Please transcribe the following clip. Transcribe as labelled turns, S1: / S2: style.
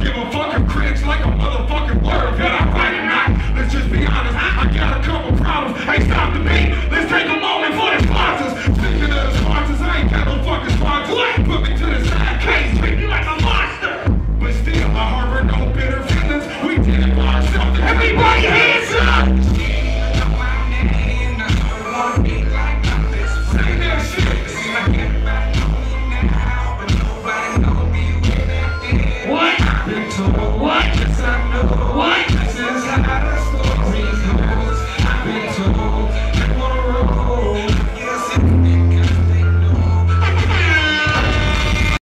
S1: give a fuck if critics like a motherfucking word. Can I write or not? Let's just be honest. I got a couple problems. Hey, stop the beat. Let's take a moment for the sponsors. Speaking of the sponsors, I ain't got no fucking sponsors. Put me to the side, can't treat me like a monster. But still, I harbor no bitter feelings. We did it for ourselves. Everybody hands up! What? What? Yes, I know. What? This is how